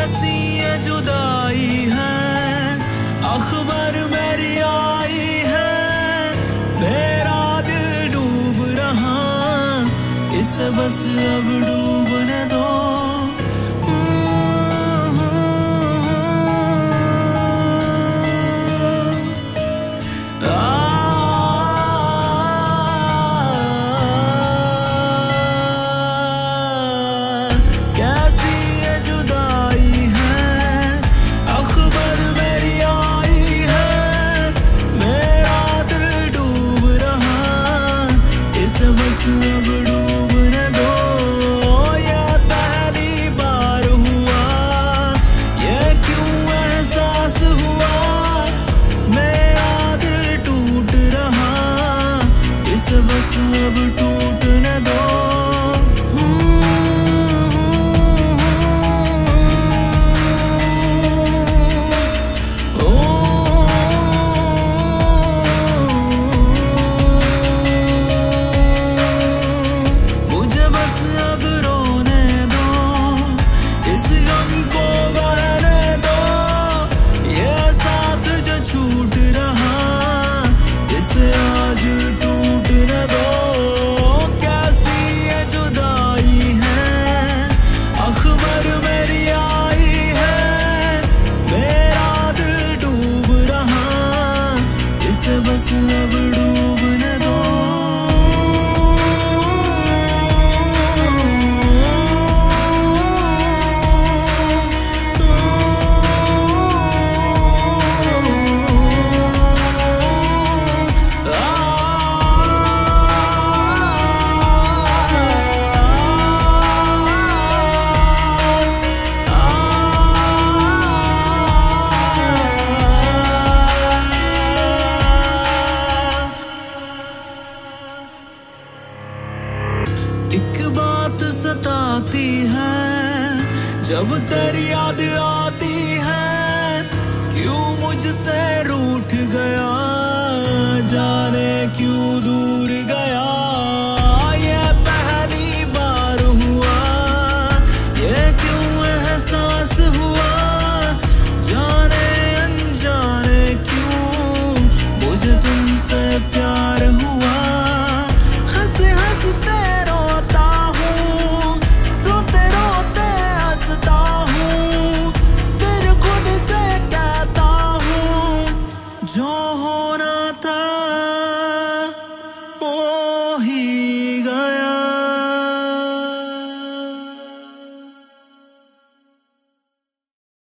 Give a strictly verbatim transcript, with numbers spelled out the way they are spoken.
कैसी ये जुदाई है, अखबर मेरी आई है, मेरा दिल डूब रहा, इसे बस अब डूबने दो। अब डूबने दो, ये पहली बार हुआ, ये क्यों एहसास हुआ, मेरा दिल टूट रहा, इसे बस अब टूटने दो। अब डूबने दो। एक बात सताती है जब तेरी याद आती है, क्यों मुझसे रूठ गया